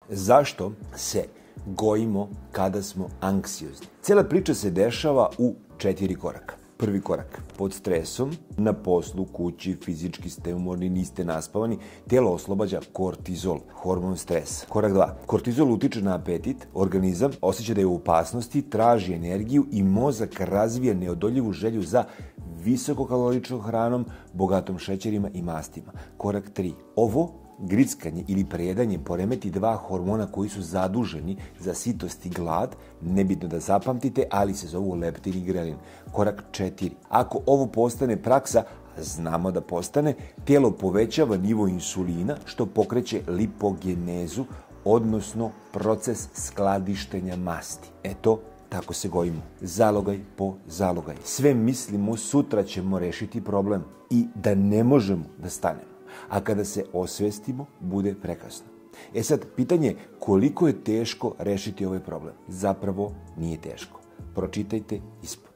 Zašto se gojimo kada smo anksiozni? Cijela priča se dešava u 4 koraka. Prvi korak, pod stresom, na poslu, kući, fizički ste umorni, niste naspavani, tijelo oslobađa kortizol, hormon stresa. Korak 2, kortizol utiče na apetit, organizam osjeća da je u opasnosti, traži energiju i mozak razvija neodoljivu želju za visokokaloričnom hranom, bogatom šećerima i mastima. Korak 3, ovo grickanje ili prejedanje poremeti 2 hormona koji su zaduženi za sitost i glad, nebitno da zapamtite, ali se zovu leptin i grelin. Korak 4. Ako ovo postane praksa, a znamo da postane, tijelo povećava nivo insulina, što pokreće lipogenezu, odnosno proces skladištenja masti. Eto, tako se gojimo. Zalogaj po zalogaj. Sve mislimo sutra ćemo rešiti problem i da ne možemo da stanemo. A kada se osvestimo, bude prekasno. Sad, pitanje je koliko je teško rešiti ovaj problem. Zapravo nije teško. Pročitajte,